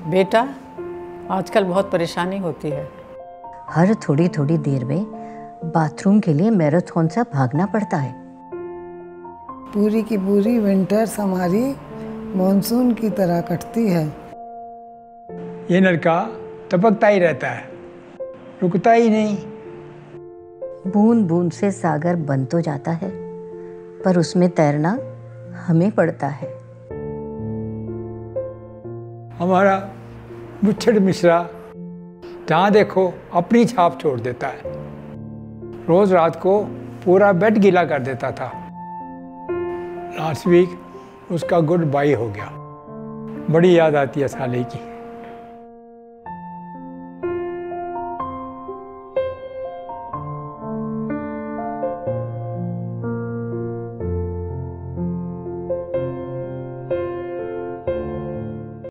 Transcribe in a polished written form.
बेटा, आजकल बहुत परेशानी होती है। हर थोड़ी थोड़ी देर में बाथरूम के लिए मैराथन सा भागना पड़ता है। पूरी की पूरी विंटर्स हमारी मॉनसून की तरह कटती है। ये नलका टपकता ही रहता है, रुकता ही नहीं। बूंद बूंद से सागर बन तो जाता है, पर उसमें तैरना हमें पड़ता है। हमारा मुच्छड़ मिश्रा जहाँ देखो अपनी छाप छोड़ देता है। रोज रात को पूरा बेड गीला कर देता था। लास्ट वीक उसका गुड बाय हो गया। बड़ी याद आती है साले की।